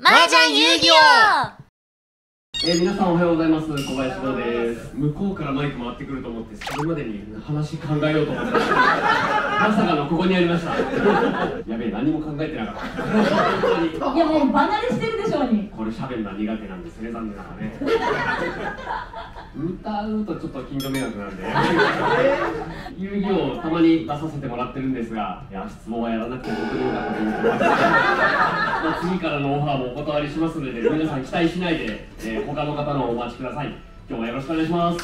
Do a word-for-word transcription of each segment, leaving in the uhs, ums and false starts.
麻雀遊戯王。 えー、皆さんおはようございます。小林堂です。向こうからマイク回ってくると思ってそれまでに話考えようと思ってました。まさかのここにありました。やべえ、何も考えてなかった。本当に。 いやもう離れしてるでしょうに。 これ喋るのは苦手なんですね、残念ながらね。歌うとちょっと近所迷惑なんで遊戯王たまに出させてもらってるんですが、いや質問はやらなくて本当によかったと思ってます。まあ次からのオファーもお断りしますので、皆さん期待しないで、えー、他の方のお待ちください。今日はよろしくお願いします。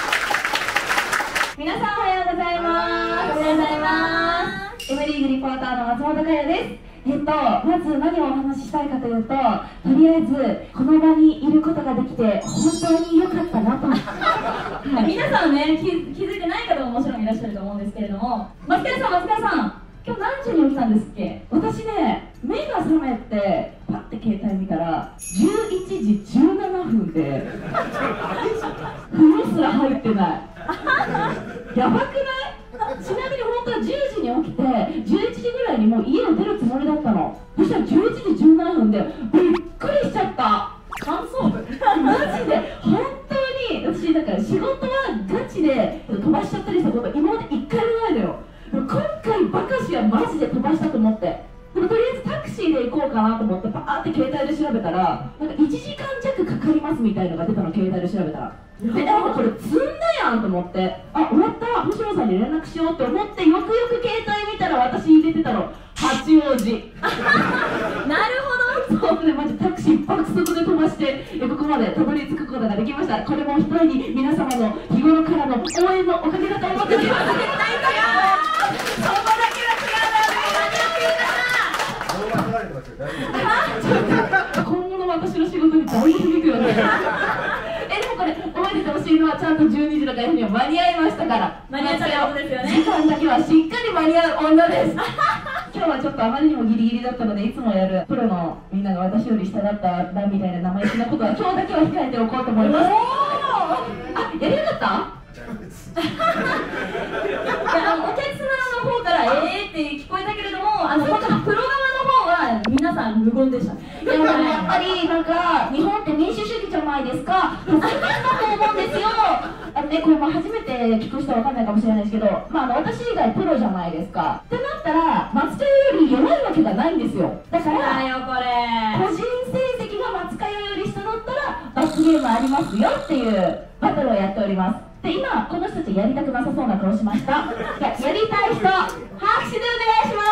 皆さんおはようございます。おはようございます。 M リーグリポーターの松本佳代です。えっと、まず何をお話ししたいかというと、とりあえずこの場にいることができて本当に良かったなと、はい、皆さんね、気、気づいてない方ももちろんいらっしゃると思うんですけれども、松倉さん、松倉さん、今日何時に起きたんですっけ？私ね、目が覚めてパッて携帯見たらじゅういちじじゅうななふんで風呂すら入ってない。やばくない？ちなみに本当はじゅうじに起きてじゅういちじぐらいにもう家を出るつもりだったの。そしたらじゅういちじじゅうななふんでびっくりしちゃった。感想部マジで本当に私だから仕事はガチで飛ばしちゃったりしたこと今まで一回もないのよ。今回バカしはマジで飛ばしたと思って、でもとりあえずタクシーで行こうかなと思ってパーって携帯で調べたらなんかいちじかん弱かかりますみたいのが出たの、携帯で調べたら。で、なんかこれ積んだやんと思って、あ、終わった、星野さんに連絡しようと思ってよくよく携帯見たら私入れてたの八王子。なるほど。そうで、マジタクシー爆速で飛ばしてここまでたどり着くことができました。これも一重に皆様の日頃からの応援のおかげだと思っております。絶対違う。そこだけは違う。今後の私の仕事にだいぶ響くよね。え、でもこれ覚えててほしいのはちゃんとじゅうにじの会には間に合いましたから。間に合ったってことですよね。時間だけはしっかり間に合う女です。今日はちょっとあまりにもギリギリだったので、いつもやるプロのみんなが私より下だったらみたいな生意気なことは今日だけは控えておこうと思います。あ、やりなかった？いや、あのお客様の方から「えー」って聞こえたけれども、あの本当にプロ側の方は皆さん無言でした。でもね、やっぱりなんか日本って民主主義じゃないですか。そうだと思うんですよ。あのね、これも初めて聞く人は分かんないかもしれないですけど、まあ、あの私以外プロじゃないですか。ってなったら松代より弱いわけがないんですよ。だからよこれ個人成績が松代より下だったら罰ゲームありますよっていうバトルをやっております。で、今この人たちやりたくなさそうな顔しました。や, やりたい人拍手でお願いします。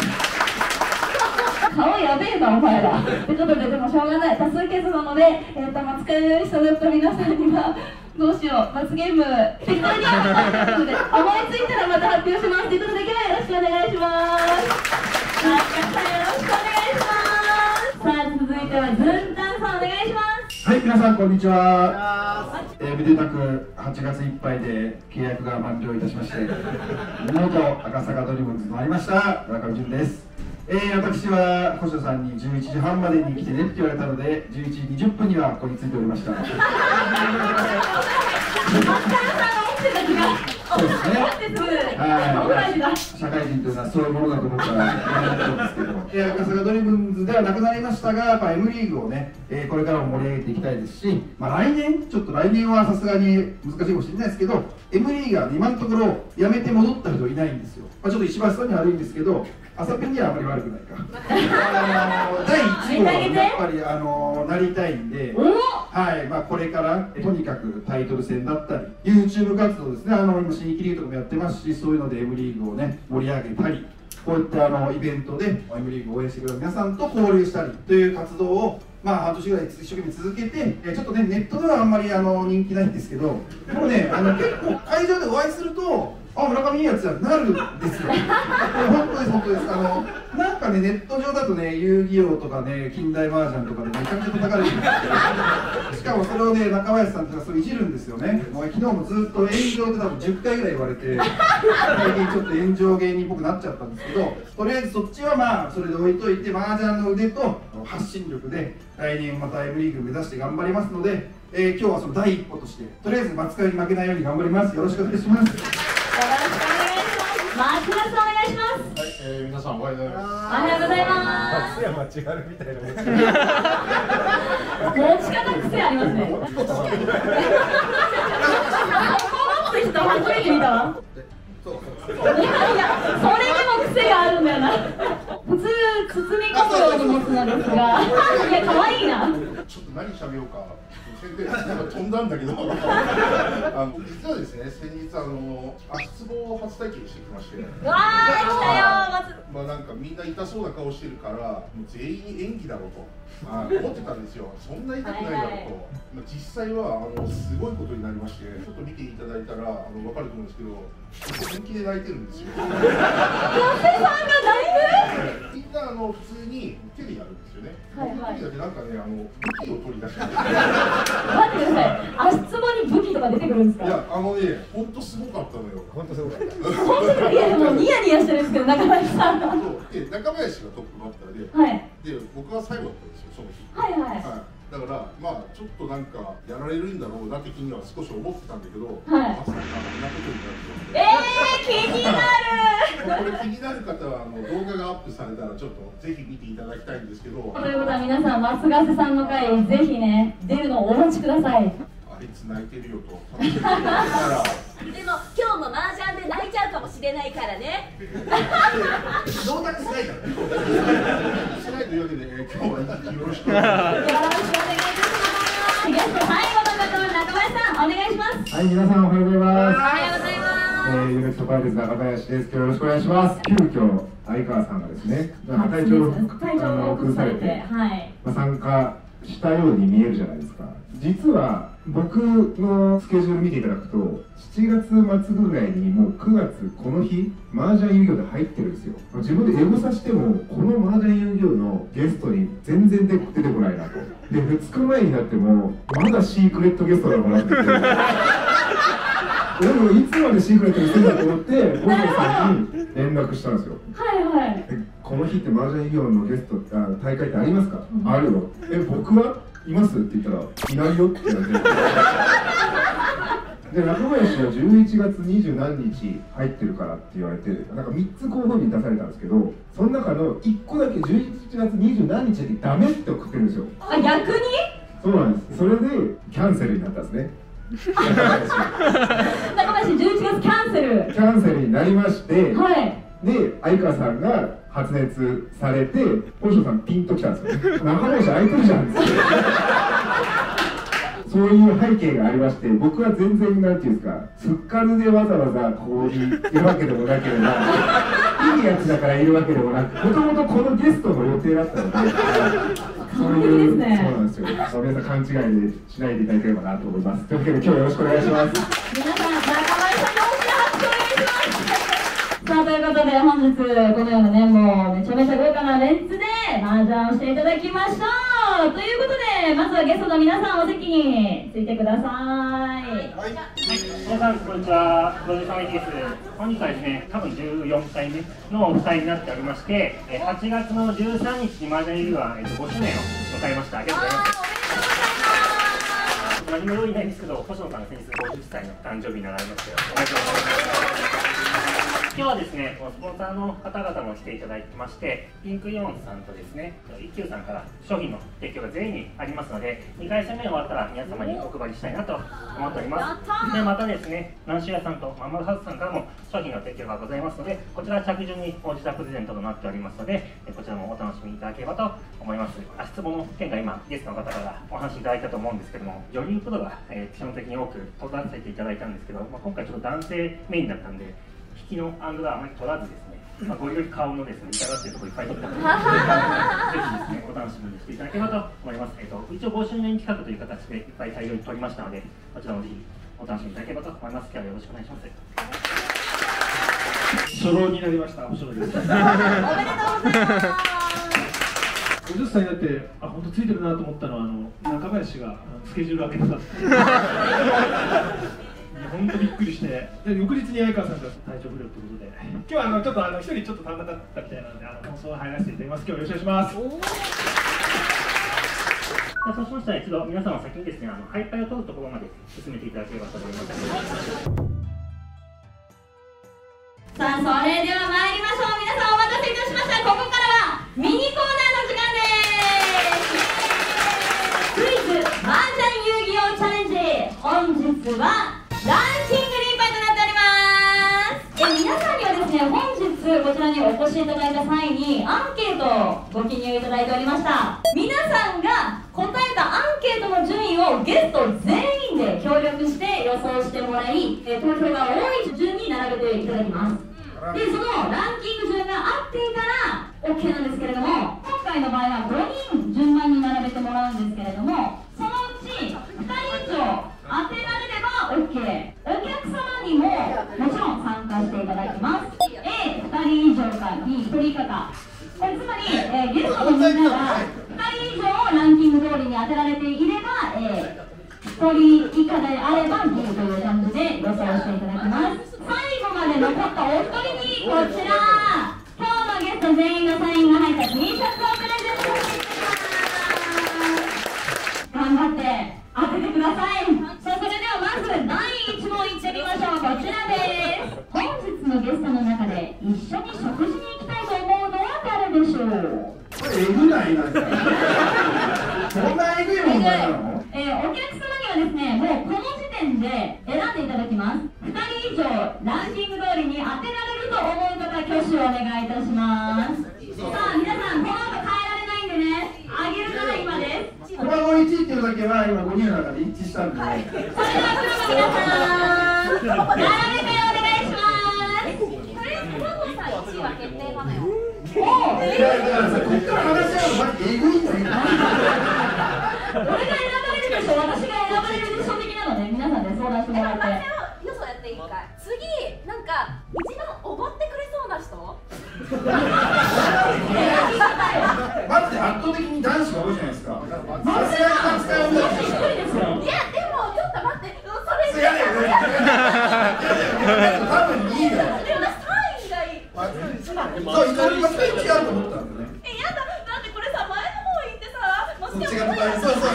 顔やべえなお前ら。ということで、でもしょうがない多数決なので、えー、と松川より下だった皆さんにはどうしよう、罰ゲーム適当にやったということで、思いついたらまた発表します。ということで今日はよろしくお願いします。松川さんよろしくお願いします。さあ続いてはずんたんさんお願いします。 はい、皆さんこんにちは。えー、めでたくはちがついっぱいで契約が満了いたしまして、元赤坂ドリブンズとなりました村上純です。えー、私は星野さんにじゅういちじはんまでに来てねって言われたので、じゅういちじにじゅっぷんにはここに着いておりました。そうですね。はい。社会人というのはそういうものだと思ったらやったんですけど、えー、赤坂ドリブンズではなくなりましたが、やっぱ M リーグをね、えー、これからも盛り上げていきたいですし、まあ、来年ちょっと来年はさすがに難しいかもしれないですけど、 M リーガーで今のところ辞めて戻った人いないんですよ。まあ、ちょっと石橋さんには悪いんですけど、朝ペンにはあまり悪くないか。あのだいいち号はやっぱりあのなりたいんで、はい、まあ、これからとにかくタイトル戦だったり YouTube 活動ですね、あの今新規リーグとかもやってますし、そういうので M リーグをね盛り上げたり、こういったあのイベントで M リーグを応援してくれる皆さんと交流したりという活動をまあ半年ぐらい一生懸命続けて、えちょっとねネットではあんまりあの人気ないんですけど、もうねあの結構会場でお会いすると、あ、村上いいやつやなるんですよ。本当です本当です。あのなんかね、ネット上だとね、遊戯王とかね、近代麻雀とかでめちゃくちゃ叩かれてるんですけど、しかもそれをね、中林さんとかそういじるんですよね。もう昨日もずっと炎上で多分じゅっかいぐらい言われて、最近ちょっと炎上芸人っぽくなっちゃったんですけど、とりあえずそっちはまあそれで置いといて、麻雀の腕と発信力で来年また M リーグ目指して頑張りますので、えー、今日はその第一歩としてとりあえず松川に負けないように頑張ります。よろしくお願いします。 よろしくお願いします。松川さんお願いします。 はい、ええー、皆さんおはようございます。 おはようございます。 松山千春みたいな持ち方癖ありますね。この人初めて見たわ。いやいや、それでも癖があるんだよな。普通包み込むように持つのですが、いや可愛いな。 ちょっと何喋ろうか。なんか飛んだんだけど、あの実はですね、先日あの足つぼを初体験してきまして、 わー来たよー。 まあなんかみんな痛そうな顔してるから、もう全員演技だろうと、あ思ってたんですよ。そんな痛くないだろうと、はいはい、まあ実際はあのすごいことになりまして、ちょっと見ていただいたらあの分かると思うんですけど、本気で泣いてるんですよ。 ヤセさんが泣いてる？ みんなあの普通に手でやるんですよね。 はいはい。 だけなんかね、あの武器を取り出して。 待ってください。足つぼに武器とか出てくるんですか？ いや、あのね、本当すごかったのよ。本当すごかった。 いや、もうニヤニヤしてるんですけど、中林さんが。 で、中林がトップバッターで、 はい。 で、僕は最後だったんですよ、その日。 はいはい。 はい。だから、まあ、ちょっとなんかやられるんだろうな的には少し思ってたんだけど、 はい。 まさかあんなことになると。 えー、気になる。 これ気になる方はあの動画がアップされたらちょっとぜひ見ていただきたいんですけど。 ということは皆さん、松ヶ瀬さんの回ぜひね出るのをお待ちください。 あいつ泣いてるよと。 でも今日も麻雀で泣いちゃうかもしれないからね。 上達しないからね。しないというわけで、えー、今日はよろしくお願いします。 よろしくお願いいたします。ゲスト最後の方は中林さんお願いします。 はい、皆さんおはようございます。 おはようございます。 えー、ユネクトパイレーツ中林です。よろしくお願いします。急遽相川さんがですね、なんか体調を体調を崩されて、はい、 まあ、参加したように見えるじゃないですか。実は僕のスケジュール見ていただくとしちがつまつぐらいにもうくがつこの日麻雀遊戯王で入ってるんですよ。自分でエゴサしてもこの麻雀遊戯王のゲストに全然出てこないなと。でふつかまえになってもまだシークレットゲストだもらってて俺もいつまでシークレットにするんだと思って星野さんに連絡したんですよ。 はいはい。 この日って麻雀遊戯王のゲストあ大会ってありますか？うん、あるよ。え僕はいますって言ったらいないよって言われてで中林はじゅういちがつにじゅうなんにち入ってるからって言われてなんかみっつ候補に出されたんですけどその中のいっこだけじゅういちがつにじゅうなんにちでダメって送ってるんですよ。 あ逆に？ そうなんです。それでキャンセルになったんですね。 中林じゅういちがつキャンセルキャンセルになりまして、 はい、 で相川さんが発熱されて星野さんピンときたんですよ。中林空いてるじゃんってそういう背景がありまして僕は全然なんていうんですかすっかるでわざわざここにいるわけでもなければいいやつだからいるわけでもなくもともとこのゲストの予定だったのでそういう、ね、そうなんですよ。皆さん勘違いでしないでいただければなと思います。というわけで今日よろしくお願いします。 皆さん中林さんの大きな拍手をお願いします。さあということで本日このようなねもうめちゃめちゃ豪華なレッツで麻雀をしていただきましょうということでまずはゲストの皆さんお席についてください。 はい、皆さんこんにちは、プロデューサーの池です。本日はですね、多分じゅうよんかいめのお二人になっておりましてはちがつのじゅうさんにちに麻雀遊戯はごしゅうねんを迎えました。ありがとうございます。何も用意ないんですけど、星野さんが先日ごじゅっさいの誕生日になられましておめでとうございます。今日はですね、スポンサーの方々も来ていただきまして、ピンクイオンさんとですね、一休さんから商品の提供が全員にありますので、にかい戦目終わったら皆様にお配りしたいなと思っております。で、またですね、ナンシー屋さんとマンマルハウスさんからも商品の提供がございますので、こちら着順に応じたプレゼントとなっておりますので、こちらもお楽しみいただければと思います。足つぼの件が今、ゲストの方からお話しいただいたと思うんですけども、女流プロが、えー、基本的に多く取らせていただいたんですけど、まあ、今回ちょっと男性メインだったんで、引きのアングルはあまり取らずですね、まあ、ごより顔のですね、痛がっているところいっぱい取ったので、ぜひですね、お楽しみにしていただければと思います。えっと、一応ごしゅうねん企画という形でいっぱい大量に取りましたので、こちらもぜひお楽しみいただければと思います。今日はよろしくお願いします。 初老になりました、星野です。おめでとうございます。ごじゅっさいになって、あ、本当ついてるなと思ったのは、あの中林がスケジュール開けてた。本当びっくりして、で翌日に相川さんが体調不良ということで、今日はあのちょっとあの一人ちょっと足んなかったみたいなので、あの感想を入らせていただきます。今日よろしくお願いします。 そうしましたら一度皆様先にですね、あのハイパイを取るところまで進めていただければと思います。 さあそれでは参りましょう。皆さんお待たせいこちらにお越しいただいた際にアンケートをご記入いただいておりました。皆さんが答えたアンケートの順位をゲスト全員で協力して予想してもらい、え投票が多い順に並べていただきます。で、そのランキング順が合っていたら OK なんですけれども、今回の場合はごにん順番に並べてもらうんですけれども、そのうちふたり以上当てられれば OK。 お客様にももちろん参加していただきます。 Aふたり以上か Bひとり以下か。これつまり、えー、ゲストのみんながふたり以上ランキング通りに当てられていれば A、 ひとり以下であれば B という感じで予想していただきます。最後まで残ったお一人にこちら、今日のゲスト全員のサインが入った T シャツをプレゼントしていきます。頑張って当ててください。さあ、それではまずだいいち問いってみましょう。こちらです。本日のゲストの中で一緒に食事に行きたいと思うのは誰でしょう？ これえぐないなんかそんなえぐい問題なの？ えー、お客様にはですね、もうこの時点で選んでいただきます。ふたり以上ランキング通りに当てられると思う方、挙手をお願いいたします。さあ、皆さんこの後変えられないんでね、あげるのは今です。 このいちっていうだけは今ごにんの中で一致したんで、はい、 それではプロの皆さん並べてお願いします。 とりあえずコバゴさんいちいは決定なのよ。 おいやだからさ、こっから話し合うのマジえぐいんだよ俺が選ばれるでしょ、私が選ばれるでしょ的なので、皆さんで相談してもらって。 よそやっていいかい。次なんか一番おごってくれそうな人。 待って、圧倒的に男子が多いじゃないですか。 マジで使うの一人ですよ。 いやでもちょっと待って、それやだよね。多分いいよ。 でもさんいがいい。 そう、一人が違うと思ったんだね。 え、やだ、だってこれさ、前の方行ってさ、もそっちが答え、そうそうそう。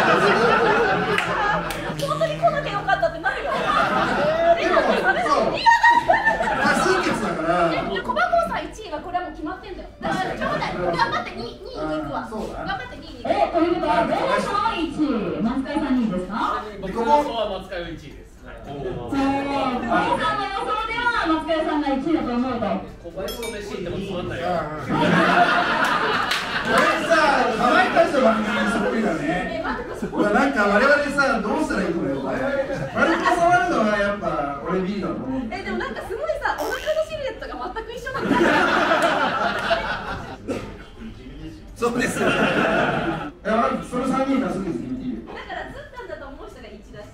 本当に来なきゃよかったってなるよ。でもこれそう。 嫌だ。 多数決だから。 で、小箱さんいちいがこれはもう決まってんだよ。だからちょっと待って、頑張ってにいにいに行くわ。 そうだ。 頑張ってにいに行く。 え、ということは、ゴーさんいちい、松海さんにいですか？ 僕の予想は松海いちいです。はい。 そう、ゴーさんの予想では松海さんがいちいだと思うと。 小林の飯行ってもつまんないよ。 これさ、かわいた人番組そっくりだね。なんか我々さ、どうしたらいいのよ。悪く触るのはやっぱ俺 B だと思う。 え、でもなんかすごいさ、お腹のシルエットが全く一緒なんだ。 そうです。いや、まずそのさんにん多数決で見ていいよ。 だからずったんだと思う人がいち出して。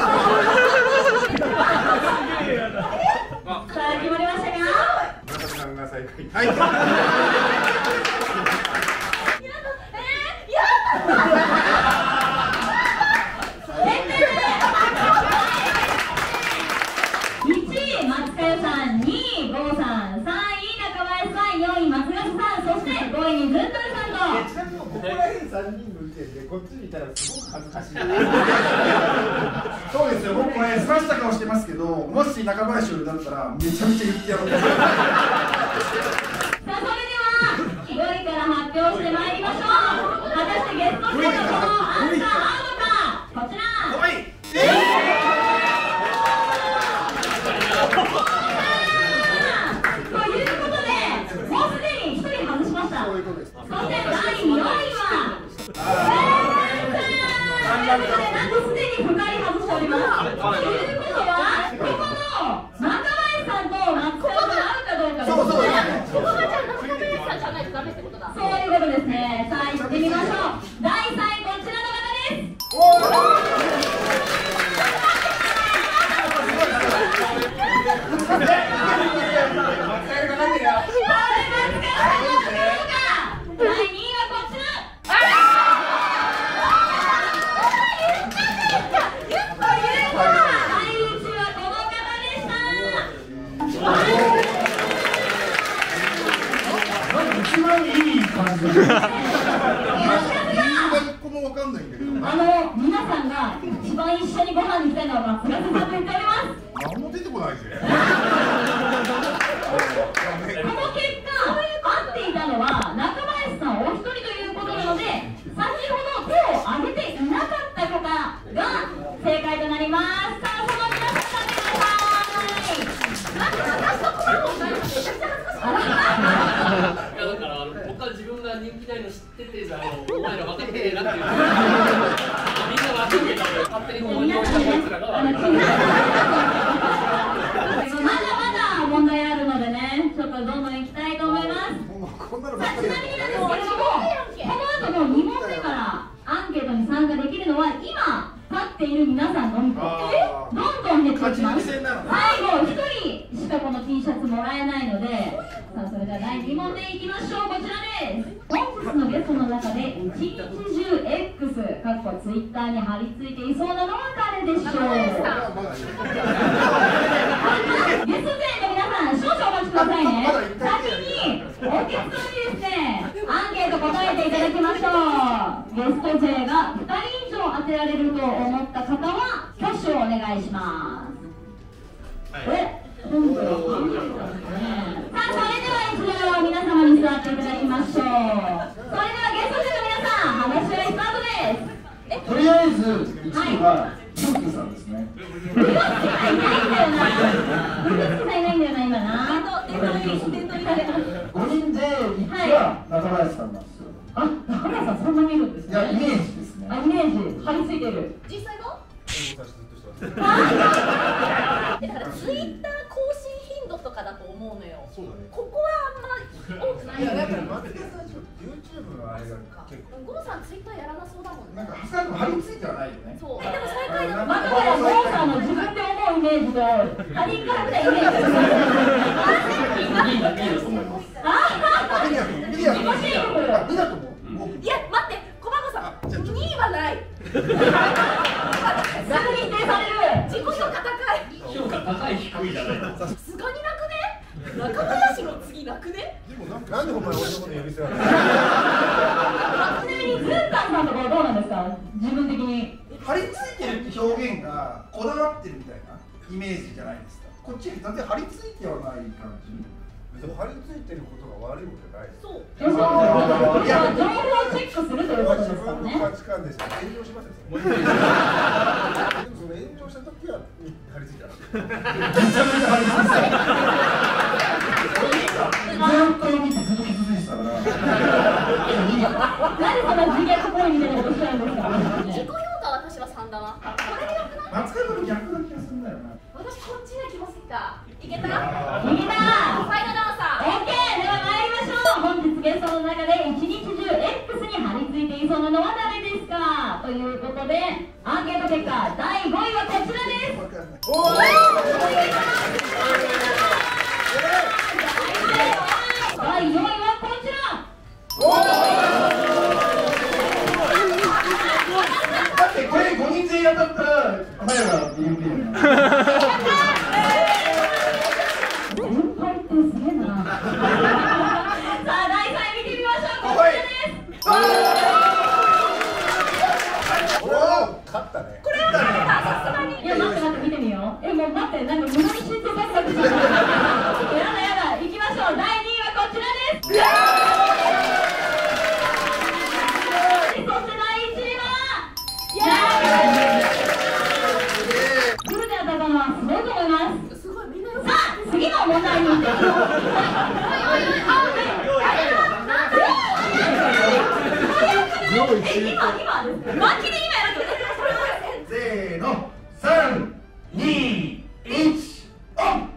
さあ、決まりましたか？ 村上さんが最下位。 はい。 やだ、えー、やだ。 いちい松海さん、にい郷さん、さんい中林さん、よんい松笠さん、そしてごいにずんたるさんと。 ちなみにここら辺さんにんの時点でこっちにいたらすごく恥ずかしい。 そうですよ、僕これすました顔してますけど、もし中林よりだったらめちゃめちゃ言ってやろうと思います。 さあ、それではごいから発表してまいりましょう。果たしてゲストチームのこのアンサー合うのか、こちら。 はい。 ということで、もうすでにひとり外しました。そしてだいよんいはということで、なんとすでにふたり外しております。ということは、ここの中林さんと松川さん合うかどうかですね。 そうそうですね。 ここがじゃあ中村さんじゃないとダメってことだ。 そういうことですね。さあ、行ってみましょう。だいさんい、こちらの方です。だいにいはこちら。だいいちはこの方でした。 一番いい感じ。 理由が一個もわかんないんだけど。 あの皆さんが一番一緒にご飯に行きたいのは松笠さんと言っております。 何も出てこないぜ。 この結果、合っていたのは中林さんお一人ということなので、先ほど手を挙げていなかった方が正解となります。さあ、その皆さん立ってください。 なんか私とコバゴさんがめちゃくちゃ恥ずかしか自分が人気ないの知ってて、あのお前ら分かってねえなっていうみんな分かってて勝手にこう言われたこいつらが悪いからまだまだ問題あるのでね、ちょっとどんどんいきたいと思います。さあ、ちなみになんですけれども、この後のに問目からアンケートに参加できるのは今立っている皆さんのみと、どんどん減っていきます。最後ひとりしかこの T シャツもらえないので、さあそれではだいに問目いきましょう。こちらです。本日のゲストの中で一日中 X かっこ Twitter に貼り付いていそうなのは誰でしょう。ゲスト勢の皆さん、少々お待ちくださいね。先にお客様にですね、アンケート答えていただきましょう。ゲスト勢がふたり以上当てられると思った方は挙手をお願いします。え、今度は半分ですね。さあ、それでは一度皆様に座っていただきましょう。それではゲスト勢の皆さん、話し合いスタートです。 とりあえずいちいはヒョックさんですね。 ヒョックさんいないんだよな。ヒョックさんいないんだよな、今な。 ごにんでいちは中林さんなんですよ。 あ、中林さんそんなにいるんですね。 いや、イメージですね。 あ、イメージ張り付いてる。 実際はだからツイッター更新頻度とかだと思うのよ。ここはあんま多くない。 いや、だから松田さん YouTube のあれが結構ゴーさんツイッターやらなそうだもんね。 なんか長谷川君張り付いてはないよね。 そう。え、でも最下位だとまだまだゴーさんの自分で思うイメージと他人から見たイメージがいいだけだと思います。 あミリア君、ミリア君、ミリア君、ミリア君も。 いや、待って、小孫さん、にいはない。 逆に否定される。 自己評価高い。 評価高い低いじゃないですか。 さすがになくね。中林の次なくね。 でもなんでお前俺のこと呼び捨てなの。 ちなみにズンタンさんとかはどうなんですか。自分的に張り付いてるって表現がこだわってるみたいなイメージじゃないですか。こっちにだって張り付いてはない感じ。 でも張り付いてることが悪いことじゃないです。 そう。 いや、情報チェックするということですからね。 価値観ですよ。炎上しますよ。でもその炎上した時は張り付いたら。 めちゃめちゃ張り付いてた。ずっと見てずっと気づいてたから。 何その自虐行為みたいなことしちゃうんですか。 自己評価私はさんだな。これでよくない？ 松川君逆な気がするんだよな。 私こっちな気がするか。いけた？いけた。 ファイナルダンサー。オッケー。では参りましょう。本日ゲストの中で一日中 X に張り付いていそうなのは誰ですか。ということでアンケート結果だいごいはこちらです。 おー。 だいよんいはこちら。 だってこれごにん全員当たったら前はビルビルな。 分配ってすげえな。さあだいさんい見てみましょう。こちらです。 おお、勝ったね。 これはさすがに。 いや、待って待って見てみよう。え、もう待って、なんか無駄に心臓バクバクしてる。やだやだ、行きましょう。だいにいはこちらです。そしてだいいちいはフルで当たったのはすごいと思います。 すごいみんなよ。 さあ、次の問題に行ってみよう。え、今、今です。マジで今やると。 せーの、さん、に、いち、オン。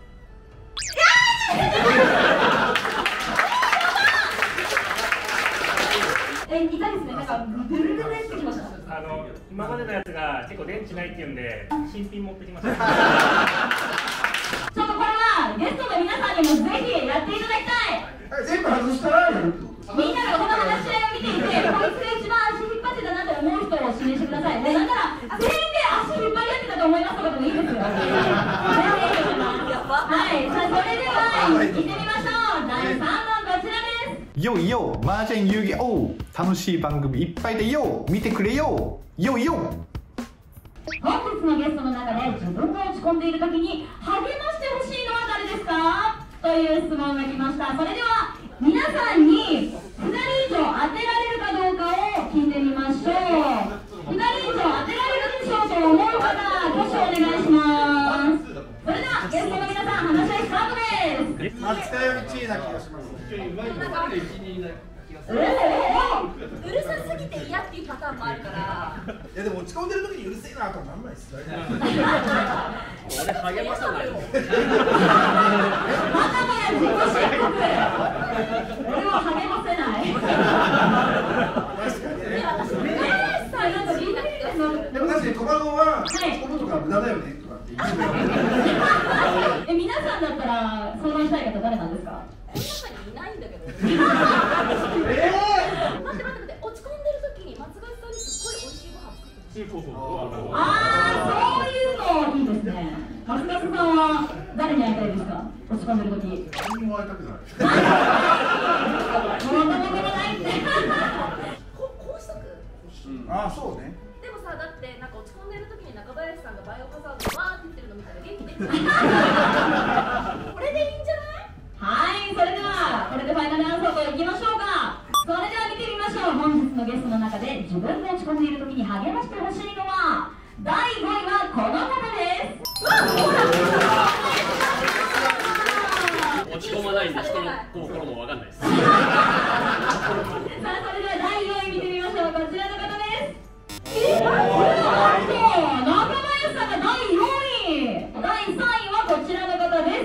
え、痛いですね。なんかブルブルってきました。 あの今までのやつが結構電池ないっていうんで新品持ってきました。 ちょっとこれはゲストの皆さんにもぜひやっていただきたい。 全部外したらやるってこと。 みんながこの話し合いを見ていて、こいつが一番足引っ張ってたなと思う人を指名してください。もうなんなら全員で足引っ張り合ってたと思いますとかでもいいですよ。はい、さあそれでは行ってみましょう。だいさん問こちらです。 よいよ、麻雀遊戯王楽しい番組いっぱいでよ、見てくれよ、よいよ。 本日のゲストの中で自分が落ち込んでいる時に励ましてほしいのは誰ですかという質問が来ました。それでは皆さんにふたり以上当てられるかどうかを聞いてみましょう。ふたり以上当てられるでしょうと思う方、挙手お願いします。それではゲストの皆さん、話し合いスタートです。 松田よりちいな気がします。 今までいちにいない。 気がする。 うるさすぎて嫌っていうパターンもあるから。 いやでも落ち込んでる時にうるせえなとはなんないっす。 俺励まさないよ。 俺は励ませない。 でも確かにコバゴは落ち込むとか無駄だよねとかって言ってえ、皆さんだったら相談したい方誰なんですか？ この中にいないんだけど。 え待って待って待って、落ち込んでる時に松橋さんにすっごい美味しいご飯作ってほしい。 ああ、そういうのいいですね。松田さんは誰に会いたいですか？落ち込んでる時。 誰にも会いたくない。 もともとないって。 ここうしとく。 ああ、そうね。 でもさ、だってなんか落ち込んでる時に中林さんがバイオハザードわーって言ってるの見たら元気出てる。これでいいんじゃない？ はい、それではこれでファイナルアンサーといきましょうか。それでは見てみましょう。本日のゲストの中で自分が落ち込んでいる時に励ましてほしいのはだいごいはこの方です。 落ち込まないんで人の心もわかんないです。 さあ、それではだいよんい見てみましょう。こちらの方です。えー、なんと中林さんがだいよんい、だいさんいはこちらの方です。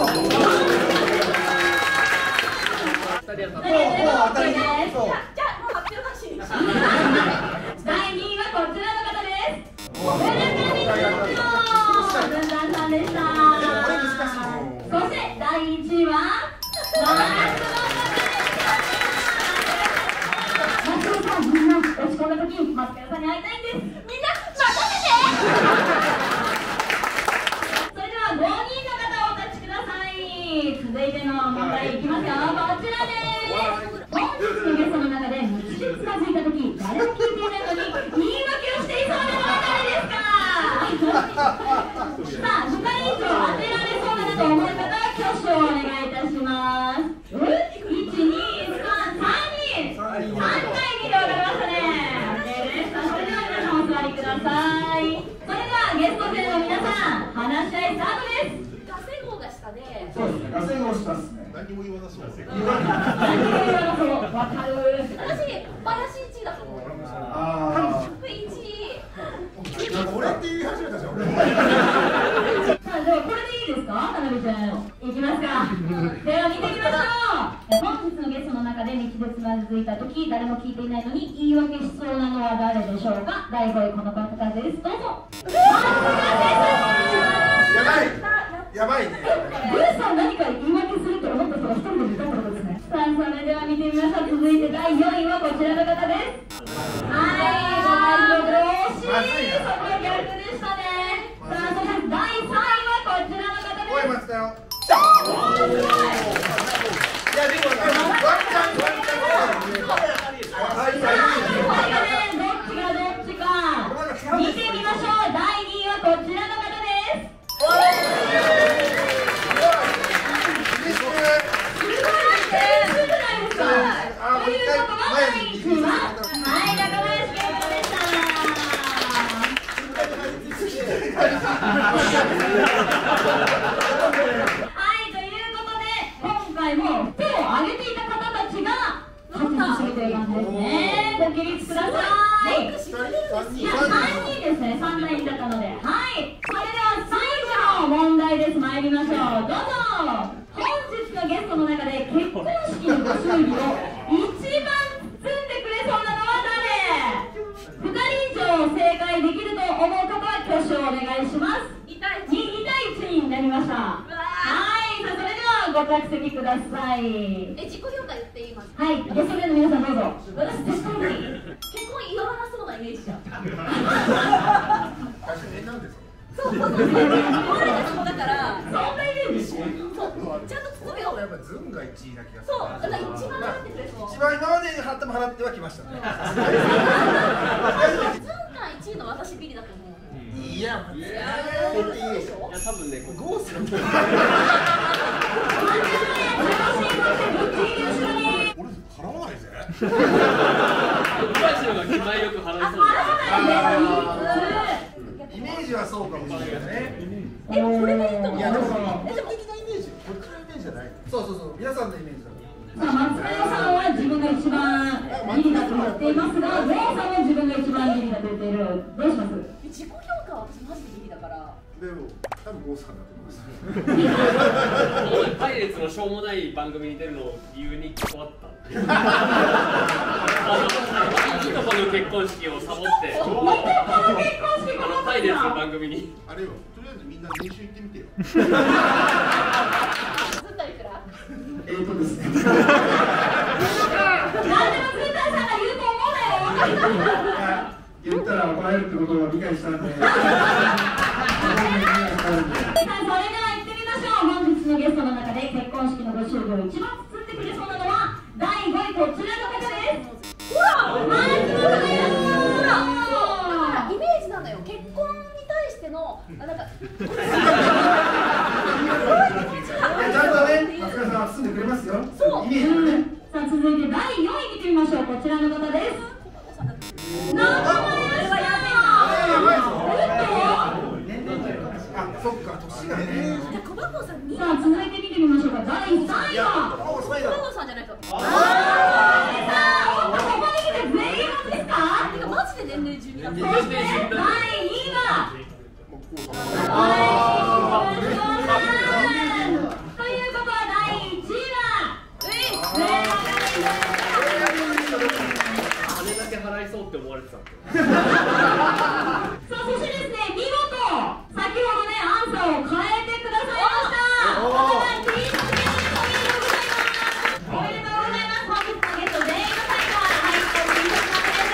じゃあ、じゃあもう発表なしに。 だいにいはこちらの方です。村上君の文壇さんでした。そしてだいいちいはマックの方でした。松尾さん、みんな落ち込んだ時松倉さんに会いたいんです。みんな任せて。それではごにんの方お立ちください。続いての問題いきますよ。こちらです。本日のゲストの中で道でつまずいた時誰も聞いていないのに言い訳をしていそうなのは誰ですか？さあ、ふたり以上当てられそうだなと思う方は挙手をお願いいたします。いち、に、さん、さんにんさんたいにで分かりましたね。 OK です。さあ、それでは皆さんお座りください。それではゲスト勢の皆さん話し合いスタートです。 ガセ号が下で。 そうですね。ガセ号したっすね。 何も言わなそう。 何も言わなそう。わかる。 私、バヤシいちいだと思う。 ああ。 いちい。 俺って言い始めたじゃん。俺。 さあ、ではこれでいいですか？花火ちゃん。いきますか。では見てみましょう。本日のゲストの中で道でつまずいた時誰も聞いていないのに言い訳しそうなのは誰でしょうか？だいごいこの方です。どうぞ。 やばい。やばいね。 グーさん何か言い訳すると思った人が一人でもいたってことですね。さあ、それでは見てみましょう。続いてだいよんいはこちらの方です。はい、ごめんなさい。惜しい。そこは逆でしたね。さあ、そしてだいさんいはこちらの方です。 おい、松田よ。 おー、すごい。 いや、でもワンチャンワンチャンはいさあ、これがね、どっちがどっちか見てみましょう。だいにいはこちらの方です。はい、ということで今回も手を挙げていた方たちが勝ち進めている感じですね。ご起立ください。いや、さんにんですね。さんたいにだったので。はい、それでは最後の問題です。参りましょう。どうぞ。本日のゲストの中で結婚式のご祝儀を一番包んでくれそうなのは誰？ふたり以上正解できると思う方は挙手をお願いします。にたいいちになりました。はい、さあ、それではご着席ください。 え、自己評価言っていいますか？ はい、ゲストでの皆さんどうぞ。私絶対に結婚言わなそうなイメージじゃん。 確かになんですか？ そうそうそう。思われた人だから。 そんなイメージ。 そう、ちゃんと包むよ。 やっぱズンがいちいな気がする。 そう、だから一番払ってくれそう。 一番今までに払っても払ってはきましたね。 ズンがいちいの私ビリだと思う。 いや、いや、 そうでしょ？ いや多分ね、 ゴース俺払わないぜ。 昔のが気前よく払いそうイメージはそうかもしれないね。 え、これでいいと思う。 いや、でも的なイメージ、こっちのイメージじゃない。 そうそうそう、皆さんのイメージだ。 さあ、松村さんは自分が一っていますが、ゾウさんも自分が一番ギリだと言っている。どうします？ 自己評価は私マジでギリだから。 でも多分郷さんだと思います。 パイレーツのしょうもない番組に出るのを理由に断ったっていう。いいとこの結婚式をサボって、あのパイレーツの番組に。 あれよ、とりあえずみんな練習行ってみてよ。 ずっといくら？ えーとですね。 なんでもズーターさんが言うと思うなよ。 言ったら怒られるってことを理解したんで。さあ、 それでは行ってみましょう。本日のゲストの中で結婚式のご祝儀を一番包んでくれそうなのはだいごい、こちらの方です。ほら、松本がやった。 イメージなのよ。結婚に対してのあなんか。 ちゃんとね、松川さんは包んでくれますよ。 そう。 イメージがね。 さあ、続いてだいよんい見てみましょう。こちらの方です。中村佳さん。 あ、そっか、年がね。 小箱さんに。 さあ、続いて見てみましょうか。だいさんいは。 小箱さんじゃないと。 ああ、ここに来て全員ですか？ てかマジで年齢順になってる。 そしてだいにいは。ということはだいいちいは。 金だけ払いそうって思われてたんで。 さあ、そしてですね、見事先ほどねアンサーを変えてくださいました。おめでとうございます。本日のゲスト全員の最後はハイスコールにひゃくまんえん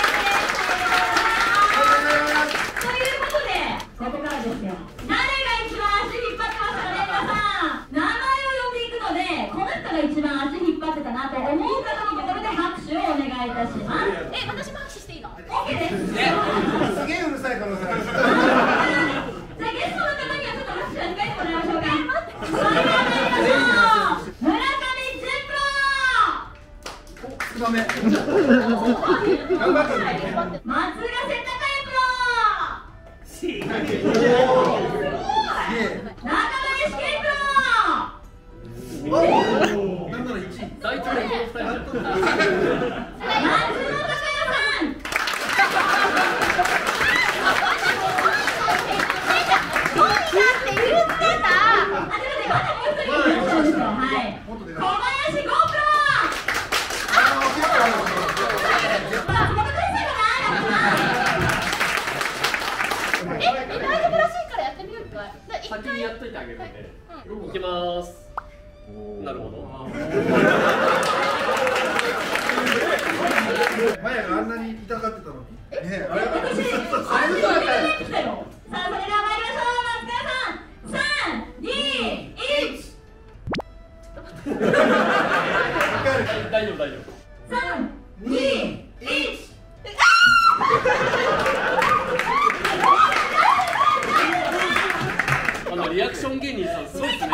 です。ということで、ここからですよ。誰が一番足引っ張ってましたかね、皆さん。名前を呼んでいくので、この人が一番足引っ張ってたなと思う方のところで拍手をお願いいたします。 え、私も拍手していいの？ オーケー です。 すげえうるさい可能性ある。 じゃあゲストの方にはちょっと拍手を控えてもらいましょうか。それでは参りましょう。村上純少なめ。 プロ。 頑張って。 松ヶ瀬孝也プロ。中村石圭プロ。 なんならいちい。 大体このふたりだった。 松本佳代さん。 先にやっといてあげるんで。いきまーす。なるほど。 マヤがあんなに痛がってたのに。ね、あれ。 さあ、それでは参りましょう。松川さん、さん、に、いち。 大丈夫大丈夫。 さん、に、いち。 あのリアクション芸人さんすごいですね。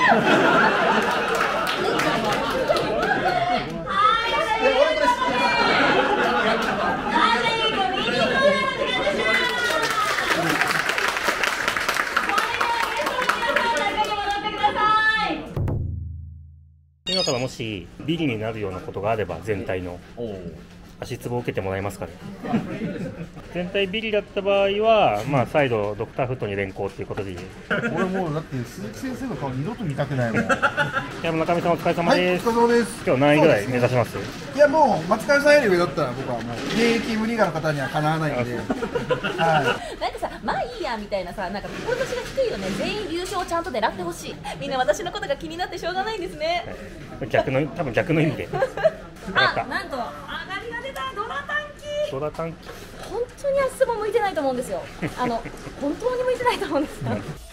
今からもしビリになるようなことがあれば全体の足つぼを受けてもらえますかね。全体ビリだった場合は、まあ、再度ドクターフットに連行ということでいい。 俺もうだって鈴木先生の顔二度と見たくないもん。 いや、村上さんお疲れ様です。 はい、お疲れ様です。 今日何位ぐらい目指します？ いや、もう松川さんより上だったら僕はもう現役無理がの方にはかなわないんで。はい。 なんかさ、まあいいやみたいなさ、なんか志が低いよね。全員優勝をちゃんと狙ってほしい。みんな私のことが気になってしょうがないんですね。 はい、逆の多分逆の意味で。 あ、なんと上がりが出た。ドラ短期。 ドラ短期。 本当に足つぼ向いてないと思うんですよ。あの本当に向いてないと思うんですよ。